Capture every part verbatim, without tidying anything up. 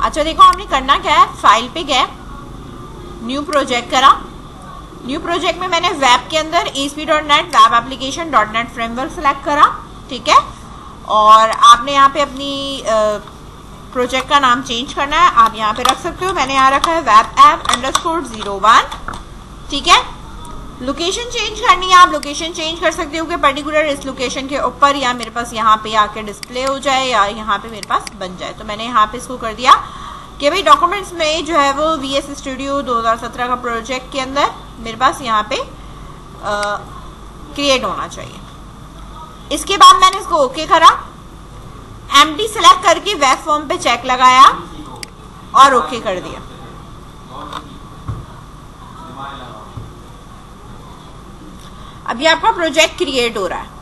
अच्छा देखो, हमने करना क्या है, फाइल पे गए, न्यू प्रोजेक्ट करा। न्यू प्रोजेक्ट में मैंने वेब के अंदर A S P dot net web application dot net framework select करा, ठीक है। और आपने यहाँ पे अपनी प्रोजेक्ट का नाम चेंज करना है, आप यहाँ पे रख सकते हो। मैंने यहाँ रखा है web app underscore zero one, ठीक है। लोकेशन चेंज करनी है, आप लोकेशन चेंज कर सकते हो कि पर्टिकुलर इस लोकेशन के ऊपर या मेरे पास यहाँ पे आके डिस्प्ले हो जाए या यहाँ पे मेरे पास बन जाए। तो मैंने यहाँ पे इसको कर दिया कि भाई डॉक्यूमेंट्स में जो है वो वी एस स्टूडियो दो हज़ार सत्रह का प्रोजेक्ट के अंदर मेरे पास यहाँ पे क्रिएट होना चाहिए। इसके बाद मैंने इसको ओके करा, एम्प्टी सेलेक्ट करके वेब फॉर्म पे चेक लगाया और ओके कर दिया। अभी आपका प्रोजेक्ट क्रिएट हो रहा है।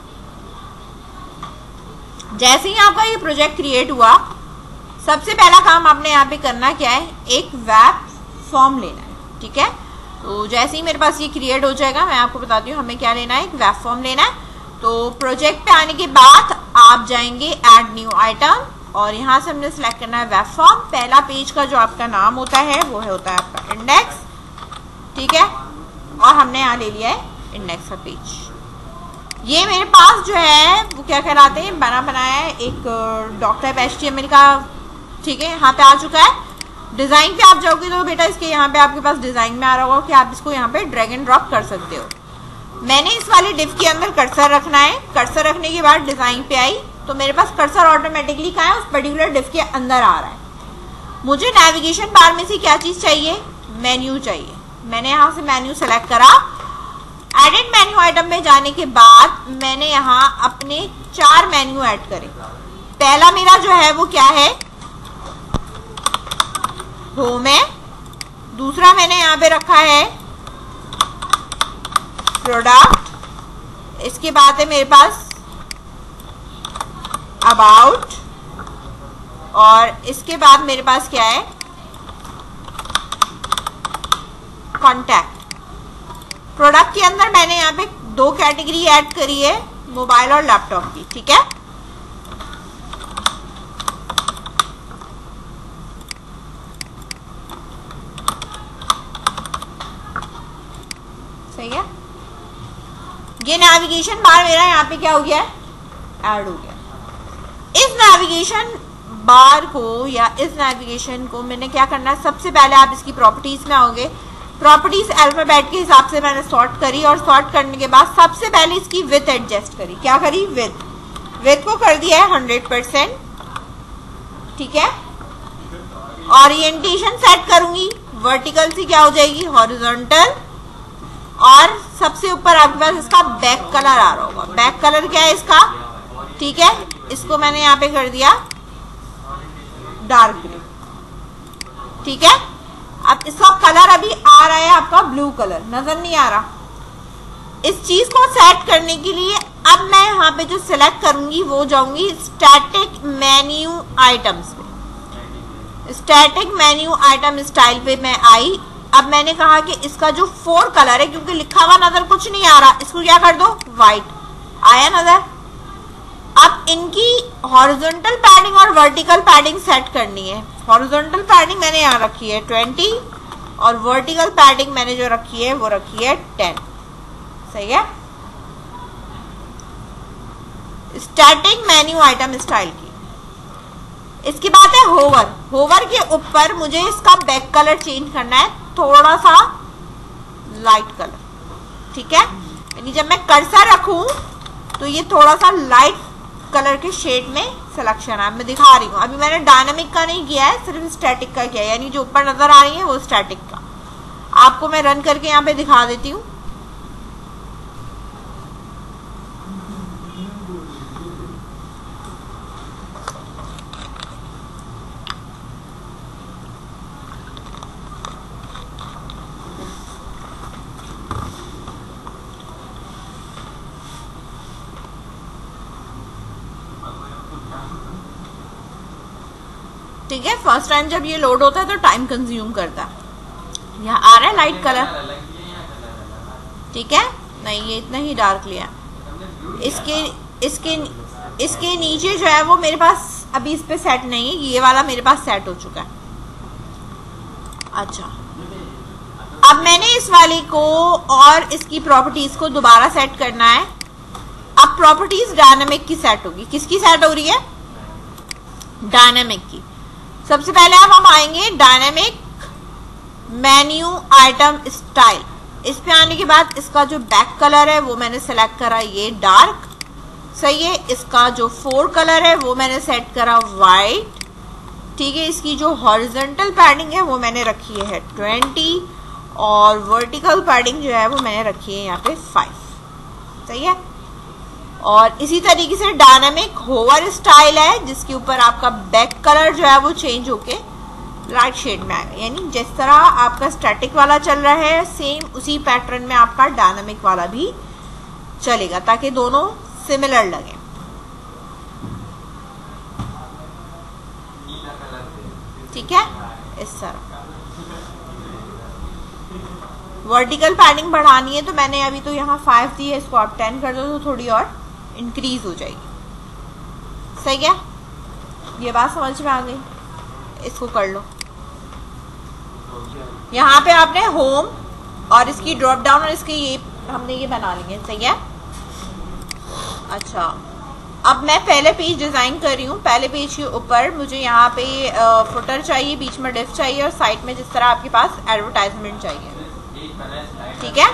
जैसे ही आपका ये प्रोजेक्ट क्रिएट हुआ, सबसे पहला काम आपने यहाँ पे करना क्या है, एक वेब फॉर्म लेना है, ठीक है। तो जैसे ही मेरे पास ये क्रिएट हो जाएगा, मैं आपको बताती हूँ हमें क्या लेना है, एक वेब फॉर्म लेना है। तो प्रोजेक्ट पे आने के बाद आप जाएंगे ऐड न्यू आइटम और यहाँ से हमने सेलेक्ट करना है वेब फॉर्म। पहला पेज का जो आपका नाम होता है वो है होता है आपका इंडेक्स, ठीक है। और हमने यहाँ ले लिया है इंडेक्स का पेज। ये मेरे पास जो है वो क्या कहलाते हैं, बना बनाया है एक doc type H T M L का, ठीक है, यहाँ पे आ चुका है। डिजाइन पे आप जाओगे तो बेटा इसके यहाँ पे आपके पास डिजाइन में आ रहा होगा कि आप इसको यहाँ पे ड्रैग एंड ड्रॉप कर सकते हो। मैंने इस वाले डिव के अंदर कर्सर रखना है। कर्सर रखने के बाद डिजाइन पे आई तो मेरे पास कर्सर ऑटोमेटिकली कहाँ है, उस पर्टिकुलर डिव के अंदर आ रहा है। मुझे नेविगेशन बार में से क्या चीज चाहिए, मेन्यू चाहिए। मैंने यहाँ से मेन्यू सेलेक्ट करा। एडिट मेन्यू आइटम में जाने के बाद मैंने यहाँ अपने चार मेन्यू ऐड करे। पहला मेरा जो है वो क्या है, होम है। दूसरा मैंने यहाँ पे रखा है प्रोडक्ट। इसके बाद है मेरे पास अबाउट और इसके बाद मेरे पास क्या है, कॉन्टैक्ट। प्रोडक्ट के अंदर मैंने यहाँ पे दो कैटेगरी ऐड करी है, मोबाइल और लैपटॉप की, ठीक है। सही है। ये नेविगेशन बार मेरा यहाँ पे क्या हो गया है, ऐड हो गया। इस नेविगेशन बार को या इस नेविगेशन को मैंने क्या करना है, सबसे पहले आप इसकी प्रॉपर्टीज में आओगे। प्रॉपर्टीज अल्फाबेट के हिसाब से मैंने सॉर्ट करी और सॉर्ट करने के बाद सबसे पहले इसकी विड्थ एडजस्ट करी। क्या करी, विड्थ विड्थ को कर दिया है हंड्रेड परसेंट, ठीक है। ओरिएंटेशन सेट करूंगी, वर्टिकल से क्या हो जाएगी, हॉरिजॉन्टल। और सबसे ऊपर आपके पास इसका बैक कलर आ रहा होगा। बैक कलर क्या है इसका, ठीक है, इसको मैंने यहाँ पे कर दिया डार्क ग्रे, ठीक है। अब इसका कलर अभी आ रहा है आपका ब्लू कलर, नजर नहीं आ रहा। इस चीज को सेट करने के लिए अब मैं यहाँ पे जो सिलेक्ट करूंगी वो जाऊंगी स्टैटिक मेन्यू आइटम्स पे। स्टैटिक मेन्यू आइटम स्टाइल पे मैं आई। अब मैंने कहा कि इसका जो फोर कलर है, क्योंकि लिखा हुआ नजर कुछ नहीं आ रहा, इसको क्या कर दो, व्हाइट। आया नजर। अब इनकी हॉरिजॉन्टल पैडिंग और वर्टिकल पैडिंग सेट करनी है। हॉरिजॉन्टल पैडिंग मैंने यहाँ रखी है ट्वेंटी और वर्टिकल पैडिंग मैंने जो रखी है वो रखी है टेन। सही है। स्टैटिक मेन्यू आइटम स्टाइल की। इसके बाद है होवर। होवर के ऊपर मुझे इसका बैक कलर चेंज करना है, थोड़ा सा लाइट कलर, ठीक है। यानी जब मैं कर्सर रखूं तो ये थोड़ा सा लाइट कलर के शेड में सिलेक्शन है। मैं दिखा रही हूँ, अभी मैंने डायनामिक का नहीं किया है, सिर्फ स्टैटिक का किया है। यानी जो ऊपर नजर आ रही है वो स्टैटिक का। आपको मैं रन करके यहाँ पे दिखा देती हूँ। ठीक है। फर्स्ट टाइम जब ये लोड होता है तो टाइम कंज्यूम करता है। यहाँ आ रहा है लाइट कलर, ठीक है। नहीं, ये इतना ही डार्क लिया। इसके इसके इसके नीचे जो है वो मेरे पास अभी इस पे सेट नहीं है, ये वाला मेरे पास सेट हो चुका है। अच्छा, अब मैंने इस वाली को और इसकी प्रॉपर्टीज को दोबारा सेट करना है। अब प्रॉपर्टीज डायनामिक की सेट होगी। किसकी सेट हो रही है? डायनामिक की। सबसे पहले अब हम आएंगे डायनामिक मेन्यू आइटम स्टाइल। इस पे आने के बाद इसका जो बैक कलर है वो मैंने सेलेक्ट करा ये डार्क, सही है। इसका जो फोर कलर है वो मैंने सेट करा वाइट, ठीक है। इसकी जो हॉरिजॉन्टल पैडिंग है वो मैंने रखी है ट्वेंटी और वर्टिकल पैडिंग जो है वो मैंने रखी है यहाँ पे फाइव, सही है। और इसी तरीके से डायनामिक होवर स्टाइल है जिसके ऊपर आपका बैक कलर जो है वो चेंज होके लाइट शेड में आएगा, यानी जिस तरह आपका स्टैटिक वाला चल रहा है सेम उसी पैटर्न में आपका डायनामिक वाला भी चलेगा ताकि दोनों सिमिलर लगे। ठीक है, इस तरह। वर्टिकल पैडिंग बढ़ानी है तो मैंने अभी तो यहाँ फाइव दी है, इसको आप टेन कर दो तो थोड़ी और इंक्रीज हो जाएगी, सही है। ये बात समझ में आ गई? इसको कर लो। यहाँ पे आपने होम और इसकी ड्रॉप डाउन और इसके ये हमने ये बना लिए, सही है। अच्छा, अब मैं पहले पेज डिजाइन कर रही हूँ। पहले पेज के ऊपर मुझे यहाँ पे फुटर चाहिए, बीच में डिफ चाहिए और साइड में जिस तरह आपके पास एडवर्टाइजमेंट चाहिए, ठीक है।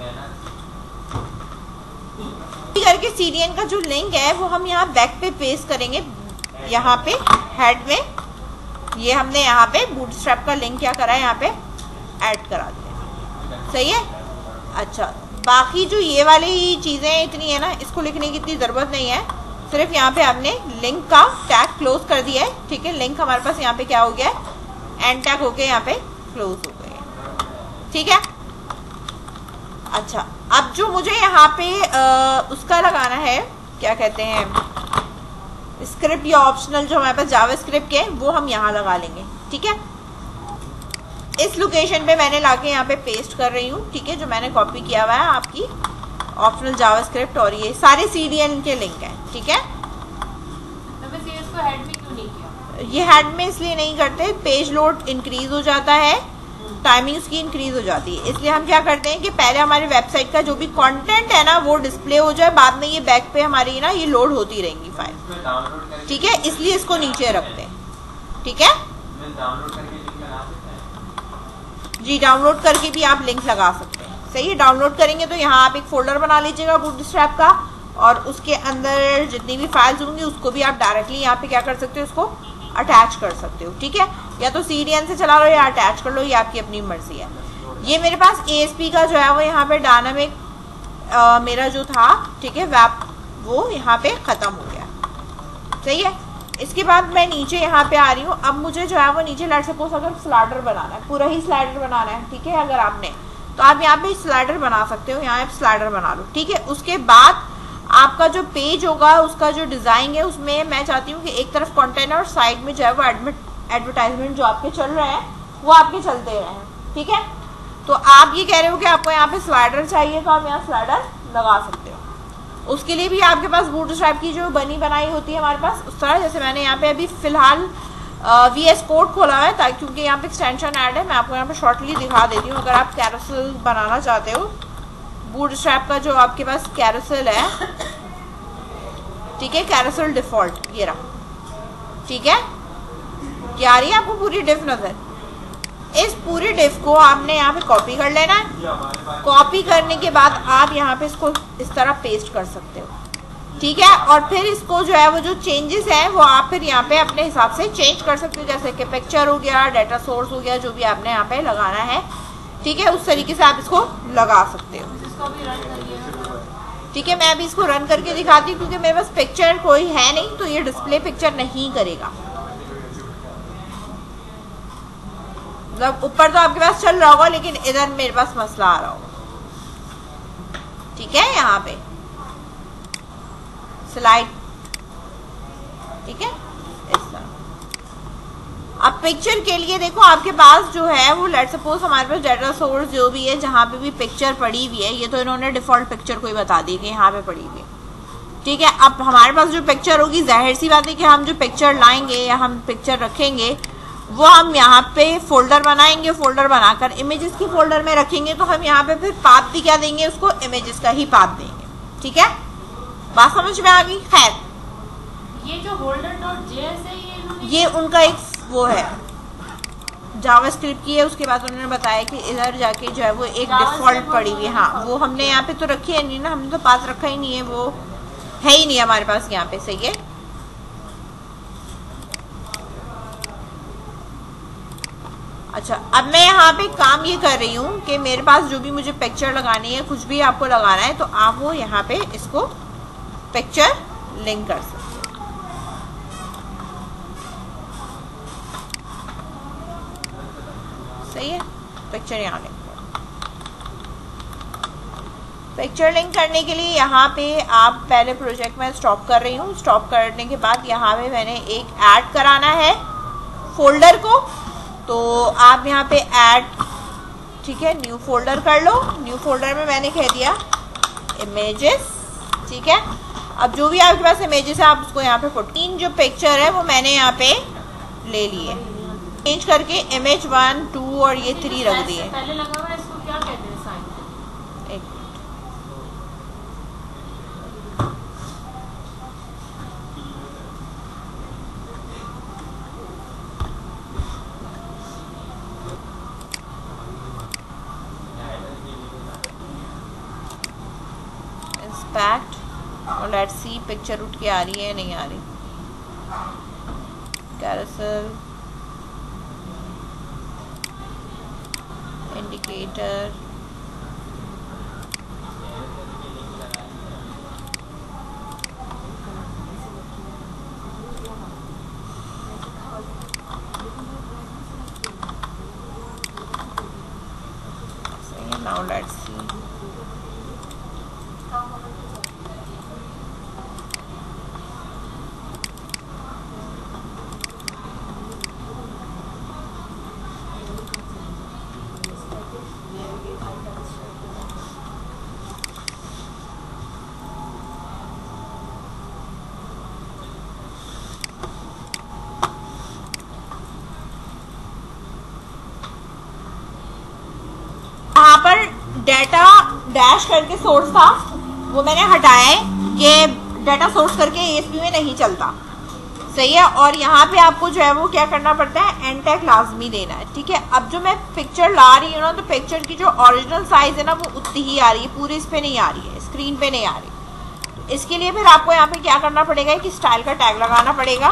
करके सीडीएन का जो लिंक है वो हम यहाँ बैक पे पेस्ट करेंगे। यहाँ पे हेड में ये हमने यहाँ पे बूटस्ट्रैप का लिंक क्या करा है, यहाँ पे ऐड करा दिया, सही है। अच्छा, बाकी जो ये वाली चीजें इतनी है ना, इसको लिखने की इतनी जरूरत नहीं है, सिर्फ यहाँ पे हमने लिंक का टैग क्लोज कर दिया है, ठीक है। लिंक हमारे पास यहाँ पे क्या हो गया है, एंड टैग होके यहाँ पे क्लोज हो गया, ठीक है। अच्छा, अब जो मुझे यहाँ पे आ, उसका लगाना है, क्या कहते हैं, स्क्रिप्ट या ऑप्शनल जो हमारे पास जावा स्क्रिप्ट के, वो हम यहाँ लगा लेंगे, ठीक है। इस लोकेशन पे मैंने लाके यहाँ पे पेस्ट कर रही हूँ, ठीक है, जो मैंने कॉपी किया हुआ है आपकी ऑप्शनल जावा स्क्रिप्ट, और ये सारे सीडीएन के लिंक हैं, ठीक है। तो वैसे इसको हेड में क्यों नहीं किया? ये हेड में इसलिए नहीं करते, पेज लोड इंक्रीज हो जाता है, टाइमिंग उसकी इंक्रीज हो जाती है, इसलिए हम क्या करते हैं कि पहले हमारी वेबसाइट का जो भी कंटेंट है ना वो डिस्प्ले हो जाए, बाद में ये बैक पे हमारी ना ये लोड होती रहेंगी फाइल, ठीक है। इसलिए इसको नीचे रखते हैं, ठीक है जी। डाउनलोड करके भी आप लिंक लगा सकते हैं, सही है। डाउनलोड करेंगे तो यहाँ आप एक फोल्डर बना लीजिएगा बूटस्ट्रैप का, और उसके अंदर जितनी भी फाइल्स होंगी उसको भी आप डायरेक्टली यहाँ पे क्या कर सकते हो, उसको अटैच कर सकते हो, ठीक है। या तो सीडीएन से चला लो या अटैच कर लो, ये आपकी अपनी मर्जी है। ये मेरे पास एएसपी का जो है वो यहाँ पे डायनामिक मेरा जो था, ठीक है, वेब, वो यहाँ पे खत्म हो गया, सही है। इसके बाद मैं नीचे यहाँ पे आ रही हूँ। अब मुझे जो है वो नीचे लेट सपोज अगर स्लाइडर बनाना है, पूरा ही स्लाइडर बनाना है, ठीक है, अगर आपने, तो आप यहाँ पे स्लाइडर बना सकते हो, यहाँ पे स्लाइडर बना लो, ठीक है। उसके बाद आपका जो पेज होगा उसका जो डिजाइन है उसमें मैं चाहती हूँ कि एक तरफ कंटेंट और साइड में जो है वो एडवर्टाइजमेंट जो आपके चल रहे हैं वो आपके चलते रहे, ठीक है। तो आप ये कह रहे हो कि आपको यहाँ पे स्लाइडर चाहिए, तो आप यहाँ स्लाइडर लगा सकते हो। उसके लिए भी आपके पास बूटस्ट्रैप की जो बनी बनाई होती है हमारे पास उस तरह, जैसे मैंने यहाँ पे अभी फिलहाल वी एस कोड खोला है ताकि, क्योंकि यहाँ पे एक्सटेंशन ऐड है, मैं आपको यहाँ पे शॉर्टली दिखा देती हूँ। अगर आप कैरोसेल बनाना चाहते हो, बूटस्ट्रैप का जो आपके पास कैरोसेल है, ठीक है, कैरोसेल डिफॉल्ट ये रहा, ठीक है। क्या आ रही है आपको पूरी डिफ नजर? इस पूरी डिफ को आपने यहाँ पे कॉपी कर लेना है। कॉपी करने के बाद आप यहाँ पे इसको इस तरह पेस्ट कर सकते हो, ठीक है। और फिर इसको जो है वो जो चेंजेस है वो आप फिर यहाँ पे अपने हिसाब से चेंज कर सकते हो, जैसे कि पिक्चर हो गया, डाटा सोर्स हो गया, जो भी आपने यहाँ पे लगाना है, ठीक है, उस तरीके से आप इसको लगा सकते हो, ठीक है। मैं अभी इसको रन करके दिखाती हूँ क्योंकि मेरे पास पिक्चर कोई है नहीं, तो ये डिस्प्ले पिक्चर नहीं करेगा। मतलब ऊपर तो आपके पास चल रहा होगा लेकिन इधर मेरे पास मसला आ रहा होगा, ठीक है। यहाँ पे स्लाइड, ठीक है, इस तरह। अब पिक्चर के लिए देखो आपके पास जो है वो लेट सपोज हमारे पास डाटा सोर्स जो भी है, जहाँ पे भी पिक्चर पड़ी हुई है, ये तो इन्होंने डिफॉल्ट पिक्चर को ही बता दी कि यहाँ पे पड़ी हुई है, ठीक है। अब हमारे पास जो पिक्चर होगी, जाहिर सी बात है कि हम जो पिक्चर लाएंगे या हम पिक्चर रखेंगे वो हम यहाँ पे फोल्डर बनाएंगे, फोल्डर बनाकर इमेजेस की फोल्डर में रखेंगे, तो हम यहाँ पे फिर पाथ भी क्या देंगे उसको, इमेजेस का ही पाथ देंगे। ठीक है, बात समझ में आ गई? खैर, ये जो होल्डर डॉट जेएस है ये ये उनका एक वो है जावास्क्रिप्ट की है। उसके बाद उन्होंने बताया कि इधर जाके जो है वो एक डिफॉल्ट पड़ी हुई है। हाँ, वो हमने यहाँ पे तो रखी है नहीं ना, हमने तो पास रखा ही नहीं है, वो है ही नहीं हमारे पास यहाँ पे। सही है, अच्छा अब मैं यहाँ पे काम ये कर रही हूँ कि मेरे पास जो भी मुझे पिक्चर लगानी है, कुछ भी आपको लगाना है, तो आप वो यहाँ पे इसको पिक्चर लिंक कर सकते हैं। सही है, पिक्चर यहाँ लिंक पिक्चर लिंक करने के लिए यहाँ पे आप पहले प्रोजेक्ट में स्टॉप कर रही हूँ। स्टॉप करने के बाद यहाँ पे मैंने एक ऐड कराना है फोल्डर को, तो आप यहाँ पे ऐड, ठीक है, न्यू फोल्डर कर लो। न्यू फोल्डर में मैंने कह दिया इमेजेस। ठीक है, अब जो भी आपके पास इमेजेस है आप उसको यहाँ पे पुट। तीन जो पिक्चर है वो मैंने यहाँ पे ले लिए, चेंज करके इमेज वन टू और ये थ्री रख दिए। पहले लगा हुआ है, इसको क्या कहते हैं? साइन। एक इंस्पेक्ट और लेट्स सी पिक्चर उठ के आ रही है नहीं आ रही। Carousel, indicator, now let's see यहाँ पर डाटा डैश करके सोर्स था वो मैंने हटाया है कि डाटा सोर्स करके एएसपी में नहीं चलता। सही है, और यहाँ पे आपको जो है वो क्या करना पड़ता है, एंड टैग लाजमी देना है। ठीक है, अब जो मैं पिक्चर ला रही हूँ ना, तो पिक्चर की जो ओरिजिनल साइज है ना वो उतनी ही आ रही है, पूरी इस पे नहीं आ रही है, स्क्रीन पे नहीं आ रही। तो इसके लिए फिर आपको यहाँ पे क्या करना पड़ेगा कि स्टाइल का टैग लगाना पड़ेगा।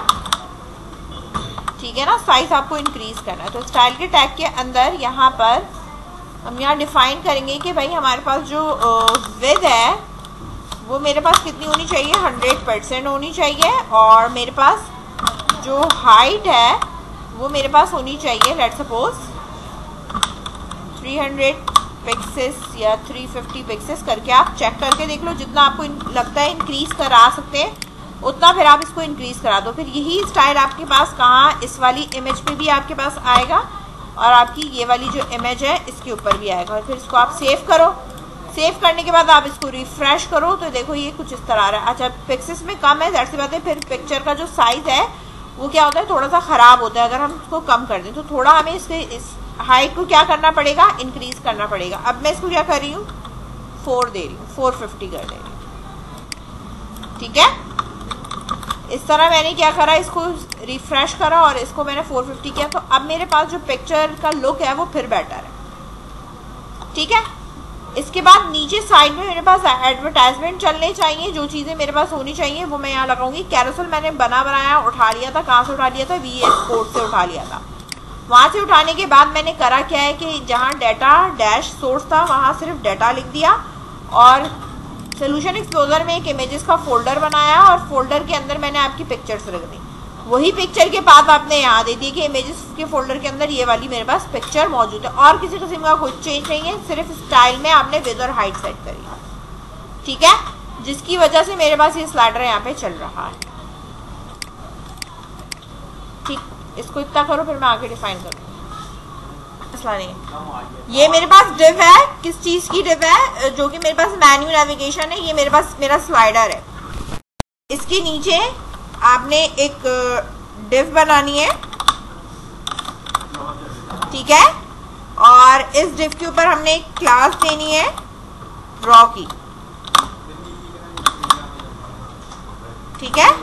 ठीक है ना, साइज आपको इंक्रीज करना है, तो स्टाइल के टैग के अंदर यहाँ पर हम यहाँ डिफाइन करेंगे कि भाई हमारे पास जो विड्थ है वो मेरे पास कितनी होनी चाहिए, हंड्रेड परसेंट होनी चाहिए, और मेरे पास जो हाइट है वो मेरे पास होनी चाहिए let's suppose three hundred pixels या थ्री फिफ्टी पिक्सेस करके आप चेक करके देख लो। जितना आपको लगता है इंक्रीज करा सकते हैं उतना फिर आप इसको इंक्रीज करा दो। फिर यही स्टाइल आपके पास कहाँ, इस वाली इमेज पे भी आपके पास आएगा और आपकी ये वाली जो इमेज है इसके ऊपर भी आएगा। और फिर इसको आप सेव करो। सेव करने के बाद आप इसको रिफ्रेश करो तो देखो ये कुछ इस तरह आ रहा है। अच्छा, पिक्सेस में कम है, ज़ाहिर सी बात है फिर पिक्चर का जो साइज है वो क्या होता है, थोड़ा सा खराब होता है। अगर हम इसको कम कर दें तो थोड़ा हमें इसके इस हाइट को क्या करना पड़ेगा, इंक्रीज करना पड़ेगा। अब मैं इसको क्या कर रही हूँ, फोर दे रही हूँ, फोर फिफ्टी कर दे रही हूँ। ठीक है, इस तरह मैंने क्या करा, इसको रिफ्रेश करा और इसको मैंने फोर फिफ्टी किया, तो अब मेरे पास जो पिक्चर का लुक है वो फिर बेटर है। ठीक है, इसके बाद नीचे साइड में मेरे पास एडवर्टाइजमेंट चलने चाहिए। जो चीज़ें मेरे पास होनी चाहिए वो मैं यहाँ लगाऊंगी। कैरोसेल मैंने बना बनाया उठा लिया था, कहाँ से उठा लिया था, वी एस कोड से उठा लिया था। वहाँ से उठाने के बाद मैंने करा क्या है कि जहाँ डाटा डैश सोर्स था वहाँ सिर्फ डाटा लिख दिया और सोल्यूशन एक्सप्लोजर में एक इमेजेस का फोल्डर बनाया और फोल्डर के अंदर मैंने आपकी पिक्चर्स रख दी। वही पिक्चर के बाद आपने यहाँ दे दिए कि इमेजेस के फोल्डर के अंदर ये वाली मेरे पास पिक्चर मौजूद है और किसी किस्म का कोई चेंज नहीं है, सिर्फ स्टाइल में आपने विड्थ और हाइट सेट करी। ठीक है, जिसकी वजह से मेरे पास ये स्लाइडर यहाँ पे चल रहा है। ठीक, इसको इतना करो फिर मैं आगे डिफाइन करूँ। मसला नहीं, ये मेरे पास डिव है, किस चीज की डिव है, जो कि मेरे पास मेन्यू नेविगेशन है। ये मेरे पास मेरा स्लाइडर है, इसके नीचे आपने एक डिव बनानी है, ठीक है। और इस डिफ के ऊपर हमने एक क्लास देनी है रॉ की, ठीक है।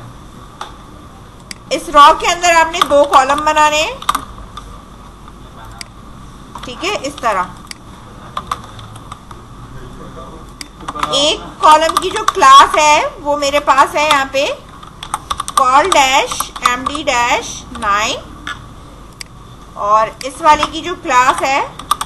इस रॉ के अंदर आपने दो कॉलम बनाने हैं, ठीक है, इस तरह। एक कॉलम की जो क्लास है वो मेरे पास है यहाँ पे col dash M D dash nine, और इस वाले की जो क्लास है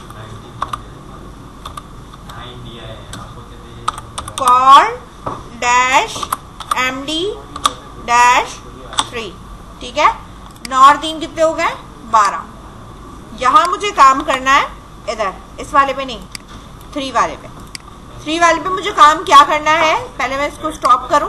col dash M D dash three, ठीक है। नौ और तीन कितने हो गए? बारह। यहां मुझे काम करना है इधर, इस वाले पे नहीं, थ्री वाले पे। थ्री वाले पे मुझे काम क्या करना है, पहले मैं इसको स्टॉप करूं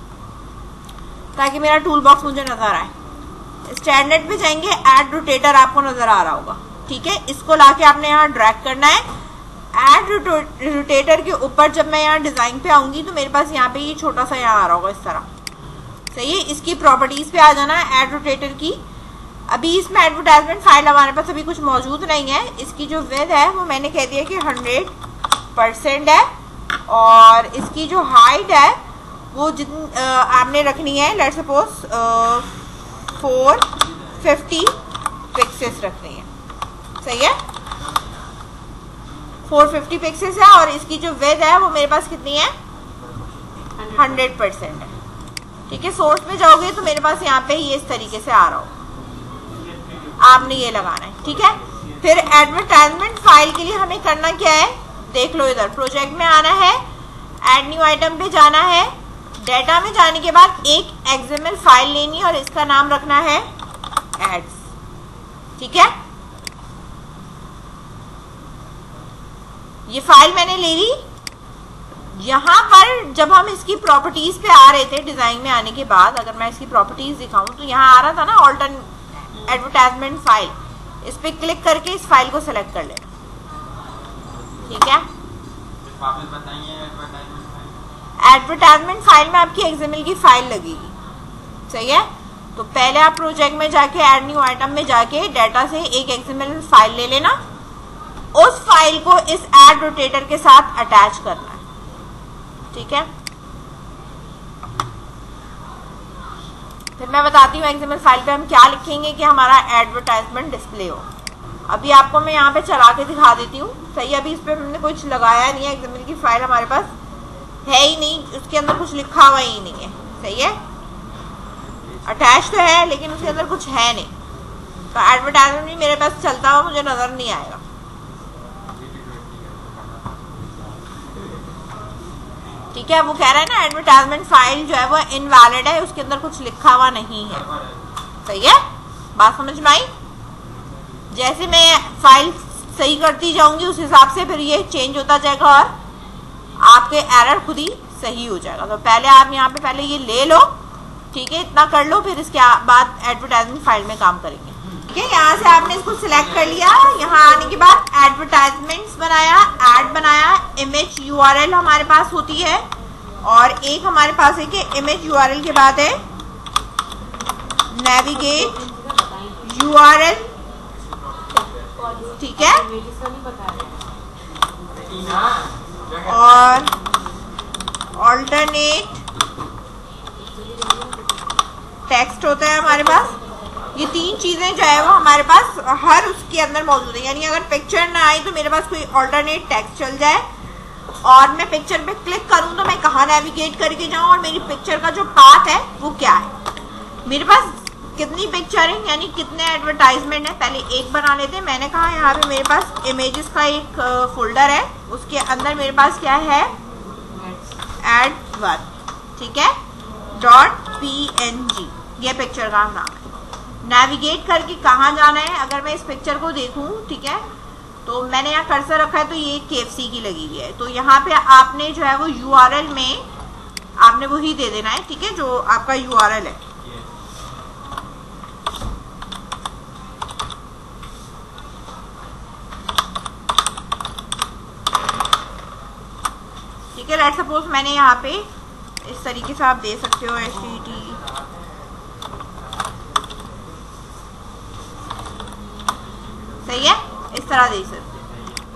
ताकि मेरा टूल बॉक्स मुझे नजर आए। स्टैंडर्ड पे जाएंगे, ऐड रोटेटर आपको नजर आ रहा होगा, ठीक है। इसको लाके आपने यहाँ ड्रैग करना है। ऐड रोटेटर के ऊपर जब मैं यहाँ डिजाइन पे आऊंगी तो मेरे पास यहाँ पे ये छोटा सा यहाँ आ रहा होगा इस तरह, सही है। इसकी प्रॉपर्टीज पे आ जाना है ऐड रोटेटर की। अभी इसमें एडवर्टाइजमेंट फाइल हमारे पास अभी कुछ मौजूद नहीं है। इसकी जो विड्थ है वो मैंने कह दिया कि हंड्रेड परसेंट है, और इसकी जो हाइट है वो जितनी आपने रखनी है, let's suppose four fifty pixels रखनी है, सही है। फोर फिफ्टी पिक्सेस है, और इसकी जो विड्थ है वो मेरे पास कितनी है? हंड्रेड परसेंट है, ठीक है। सोर्स में जाओगे तो मेरे पास यहाँ पे ये इस तरीके से आ रहा हो, आपने ये लगाना है, ठीक है। फिर एडवर्टाइजमेंट फाइल के लिए हमें करना क्या है, देख लो इधर प्रोजेक्ट में आना है, ऐड न्यू आइटम पे जाना है। डेटा में जाने के बाद एक एक्सएमएल फाइल लेनी है और इसका नाम रखना है एड्स, ठीक है। ये फाइल मैंने ले ली। यहां पर जब हम इसकी प्रॉपर्टीज पे आ रहे थे डिजाइन में आने के बाद, अगर मैं इसकी प्रॉपर्टीज दिखाऊं तो यहाँ आ रहा था ना ऑल्टर्न एडवर्टाइजमेंट फाइल, इस पे क्लिक करके इस फाइल को सिलेक्ट कर लेना, ठीक है। एडवर्टाइजमेंट फाइल में आपकी एक्सएमएल की फाइल लगेगी, सही है। तो पहले आप प्रोजेक्ट में जाके ऐड न्यू आइटम में जाके डाटा से एक एक्सएमएल फाइल ले लेना, उस फाइल को इस ऐड रोटेटर के साथ अटैच करना है, ठीक है। फिर मैं बताती हूँ एक्सएमएल फाइल पे हम क्या लिखेंगे कि हमारा एडवर्टाइजमेंट डिस्प्ले हो। अभी आपको मैं यहाँ पे चला के दिखा देती हूँ, सही। अभी इस पे हमने कुछ लगाया नहीं है, एक्सएमएल की फाइल हमारे पास है ही नहीं, उसके अंदर कुछ लिखा हुआ ही नहीं है, सही है। अटैच तो है लेकिन उसके अंदर कुछ है नहीं, तो एडवर्टाइजमेंट भी मेरे पास चलता हुआ मुझे नजर नहीं आएगा, ठीक है। वो कह रहा है ना एडवर्टाइजमेंट फाइल जो है वो इनवैलिड है, उसके अंदर कुछ लिखा हुआ नहीं है, सही है। बात समझ में आई? जैसे मैं फाइल सही करती जाऊंगी उस हिसाब से फिर ये चेंज होता जाएगा और आपके एरर खुद ही सही हो जाएगा। तो पहले आप यहाँ पे पहले ये ले लो, ठीक है, इतना कर लो, फिर इसके बाद एडवर्टाइजमेंट फाइल में काम करेंगे, ठीक है। यहाँ से आपने इसको सिलेक्ट कर लिया। यहाँ आने के बाद एडवर्टाइजमेंट्स बनाया, ऐड बनाया, इमेज यूआरएल हमारे पास होती है, और एक हमारे पास है कि इमेज यूआरएल के बाद है नेविगेट यूआरएल, ठीक है, और ऑल्टरनेट टेक्स्ट होता है हमारे पास। ये तीन चीजें जो है वो हमारे पास हर उसके अंदर मौजूद है, यानी अगर पिक्चर ना आई तो मेरे पास कोई ऑल्टरनेट टेक्स्ट चल जाए, और मैं पिक्चर पे क्लिक करूं तो मैं कहाँ नेविगेट करके जाऊं, और मेरी पिक्चर का जो पाथ है वो क्या है। मेरे पास कितनी पिक्चर है, यानी कितने एडवर्टाइजमेंट है, पहले एक बना लेते हैं। मैंने कहा यहाँ पे मेरे पास इमेजेस का एक फोल्डर है, उसके अंदर मेरे पास क्या है, एड वन, ठीक है, डॉट पी एन जी, ये पिक्चर का नाम है। नेविगेट करके कहाँ जाना है, अगर मैं इस पिक्चर को देखूं, ठीक है, तो मैंने यहाँ कर्सर रखा है तो ये केएफसी की लगी हुई है, तो यहाँ पे आपने जो है वो यूआरएल में आपने वही दे देना है, ठीक है, जो आपका यूआरएल है। ठीक है, लेट्स सपोज मैंने यहाँ पे इस तरीके से आप दे सकते हो एच टी टी इस तरह देख सकते हो,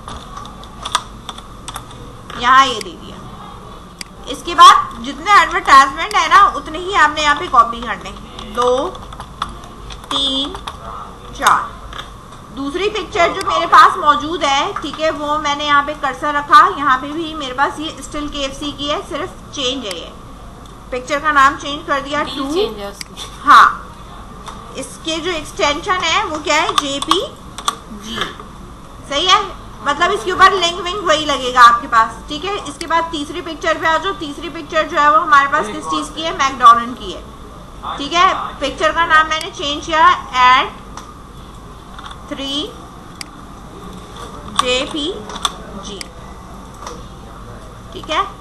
यहाँ ये दे दिया। इसके बाद जितने एडवर्टाइजमेंट है ना उतने ही आपने यहाँ पे कॉपी करने, दो तीन चार। दूसरी पिक्चर जो मेरे पास मौजूद है, ठीक है, वो मैंने यहाँ पे कर्सर रखा, यहाँ पे भी मेरे पास ये स्टिल केएफसी की है, सिर्फ चेंज है, ये पिक्चर का नाम चेंज कर दिया टू। हाँ, इसके जो एक्सटेंशन है वो क्या है, जेपीजी, सही है, मतलब इसके ऊपर लिंक विंक वही लगेगा आपके पास, ठीक है। इसके बाद तीसरी पिक्चर पे आ जाओ। तीसरी पिक्चर जो है वो हमारे पास किस चीज की है, मैकडोनल्ड की है, ठीक है। पिक्चर का नाम मैंने चेंज किया एट थ्री जेपीजी, ठीक है।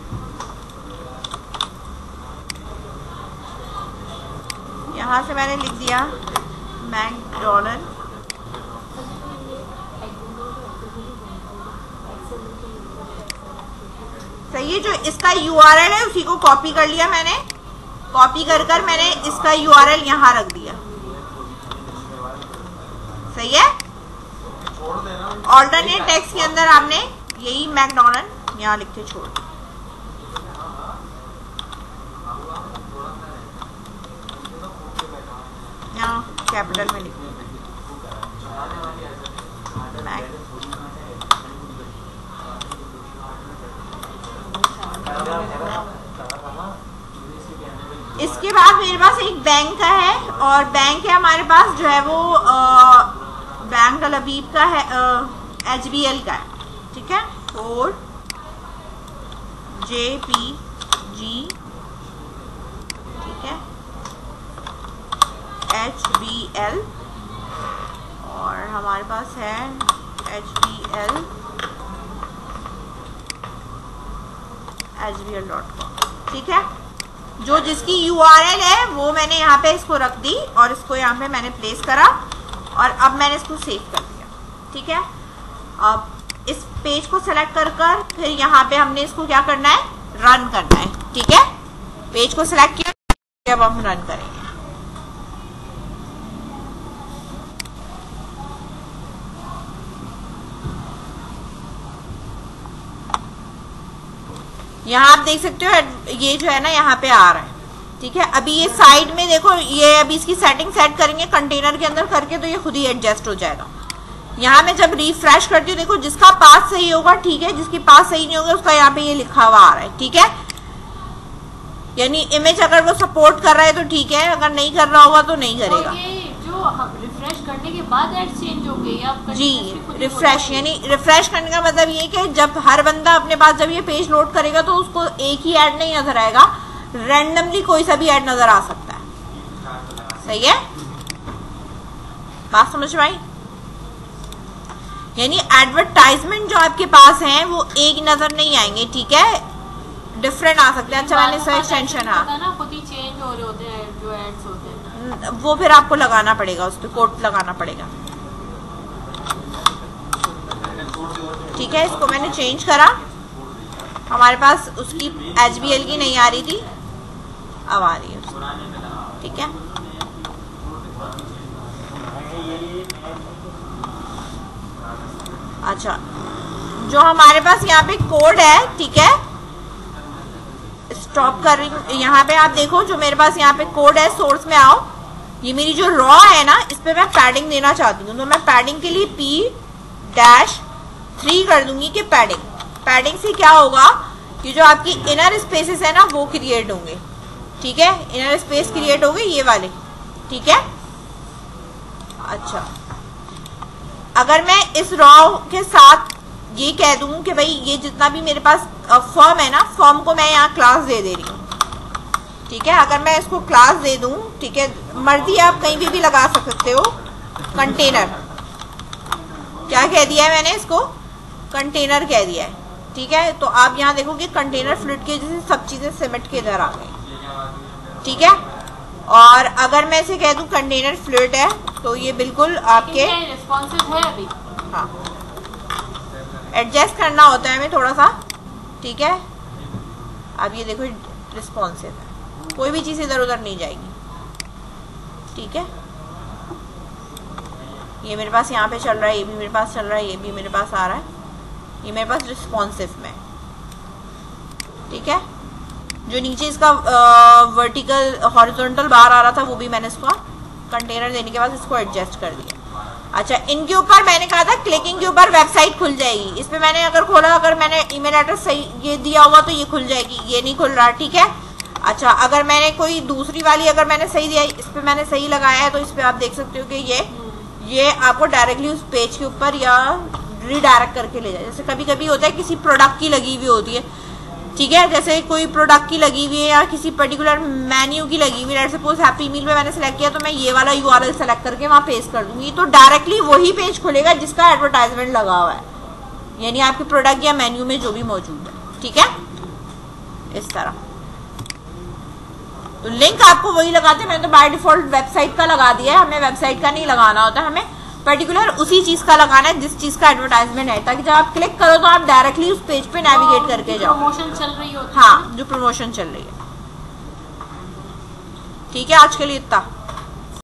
यहां से मैंने लिख दिया मैकडोनल्ड, सही है। जो इसका यूआरएल है उसी को कॉपी कर लिया मैंने, कॉपी कर कर मैंने इसका यूआरएल यहां रख दिया, सही है। ऑल्टरनेट टेक्स्ट के अंदर आपने यही मैकडोनल्ड यहां लिख के छोड़ दिया। यहाँ कैपिटल में लिख दिया मैक। इसके बाद मेरे पास एक बैंक का है, और बैंक है हमारे पास जो है वो आ, बैंक अल हबीब का है, एच बी एल का है, ठीक है। कोड जे पी जी, ठीक है, एच बी एल, और हमारे पास है H B L H B L dot com, ठीक है। जो जिसकी यूआरएल है वो मैंने यहाँ पे इसको रख दी, और इसको यहाँ पे मैंने प्लेस करा, और अब मैंने इसको सेव कर दिया, ठीक है। अब इस पेज को सेलेक्ट कर कर फिर यहाँ पे हमने इसको क्या करना है, रन करना है, ठीक है। पेज को सेलेक्ट किया, अब हम रन करेंगे। यहाँ आप देख सकते हो ये जो है ना यहाँ पे आ रहा है, ठीक है। अभी ये साइड में देखो, ये अभी इसकी सेटिंग सेट करेंगे कंटेनर के अंदर करके, तो ये खुद ही एडजस्ट हो जाएगा। यहाँ मैं जब रिफ्रेश करती हूँ, देखो जिसका पास सही होगा ठीक है, जिसकी पास सही नहीं होगा उसका यहाँ पे ये लिखा हुआ आ रहा है, ठीक है। यानी इमेज अगर वो सपोर्ट कर रहा है तो ठीक है, अगर नहीं कर रहा होगा तो नहीं करेगा। रिफ्रेश करने के बाद एड चेंज हो गई आप जी, रिफ्रेश यानी रिफ्रेश करने का मतलब ये कि जब हर बंदा अपने पास जब ये पेज लोड करेगा तो उसको एक ही ऐड नहीं नजर आएगा, रैंडमली कोई सा भी ऐड नजर आ सकता है, सही है। बात समझ में आई? यानी एडवर्टाइजमेंट जो आपके पास हैं वो एक नजर नहीं आएंगे, ठीक है, डिफरेंट आ सकते हैं। अच्छा, मैंने सही एक्सटेंशन, हाँ, खुद ही चेंज हो रहे होते हैं जो एड्स होते हैं, वो फिर आपको लगाना पड़ेगा, उस पर कोड लगाना पड़ेगा, ठीक है। इसको मैंने चेंज करा, हमारे पास उसकी एच बी एल की नहीं आ रही थी, अब आ रही है, ठीक है। अच्छा, जो हमारे पास यहाँ पे कोड है, ठीक है, स्टॉप कर रही हूँ। यहाँ पे आप देखो जो मेरे पास यहाँ पे कोड है, सोर्स में आओ, ये मेरी जो रॉ है ना इस पे मैं पैडिंग देना चाहती हूँ, तो मैं पैडिंग के लिए पी डैश थ्री कर दूंगी कि पैडिंग। पैडिंग से क्या होगा कि जो आपकी इनर स्पेसेस है ना वो क्रिएट होंगे, ठीक है, इनर स्पेस क्रिएट होंगे ये वाले, ठीक है। अच्छा, अगर मैं इस रॉ के साथ ये कह दूं कि भाई ये जितना भी मेरे पास फॉर्म है ना, फॉर्म को मैं यहाँ क्लास दे दे रही हूँ, ठीक है। अगर मैं इसको क्लास दे दूं, ठीक है, मर्जी आप कहीं भी भी लगा सकते हो, कंटेनर, क्या कह दिया है मैंने इसको, कंटेनर कह दिया है, ठीक है। तो आप यहाँ देखोगे कंटेनर फ्लूइड के जैसे सब चीजें सिमट के इधर आ गई, ठीक है। और अगर मैं इसे कह दूं कंटेनर फ्लूइड है तो ये बिल्कुल आपके रिस्पॉन्सिव है अभी, हाँ, एडजस्ट करना होता है हमें थोड़ा सा, ठीक है। अब ये देखो रिस्पॉन्सिव है, कोई भी चीज इधर उधर नहीं जाएगी, ठीक है। ये मेरे पास यहाँ पे चल रहा है, ये भी मेरे पास चल रहा है, ये भी मेरे पास आ रहा है, ये मेरे पास रिस्पॉन्सिव में, ठीक है। जो नीचे इसका वर्टिकल हॉरिजॉन्टल बार आ रहा था वो भी मैंने इसको कंटेनर देने के बाद इसको एडजस्ट कर दिया। अच्छा, इनके ऊपर मैंने कहा था क्लिकिंग के ऊपर वेबसाइट खुल जाएगी। इस पे मैंने अगर खोला, अगर मैंने ईमेल एड्रेस सही ये दिया हुआ तो ये खुल जाएगी, ये नहीं खुल रहा, ठीक है। अच्छा, अगर मैंने कोई दूसरी वाली अगर मैंने सही दिया, इस पे मैंने सही लगाया है तो इस पे आप देख सकते हो कि ये ये आपको डायरेक्टली उस पेज के ऊपर या रिडायरेक्ट करके ले जाए। जैसे कभी कभी होता है किसी प्रोडक्ट की लगी हुई होती है, ठीक है, जैसे कोई प्रोडक्ट की लगी हुई है या किसी पर्टिकुलर मेन्यू की लगी हुई है, सपोज हैप्पी मील पे मैंने सेलेक्ट किया तो मैं ये वाला यूआरएल सेलेक्ट करके वहां पेस्ट कर दूंगी तो डायरेक्टली वही पेज खुलेगा जिसका एडवर्टाइजमेंट लगा हुआ है, यानी आपके प्रोडक्ट या मेन्यू में जो भी मौजूद है, ठीक है, इस तरह। तो लिंक आपको वही लगाते हैं, मैंने तो बाय डिफॉल्ट वेबसाइट का लगा दिया है, हमें वेबसाइट का नहीं लगाना होता, हमें पर्टिकुलर उसी चीज का लगाना है जिस चीज का एडवर्टाइजमेंट है, ताकि जब आप क्लिक करो तो आप डायरेक्टली उस पेज पे नेविगेट करके जाओ। प्रमोशन चल रही होती है। हाँ, जो प्रमोशन चल रही है, ठीक है। आज के लिए इतना।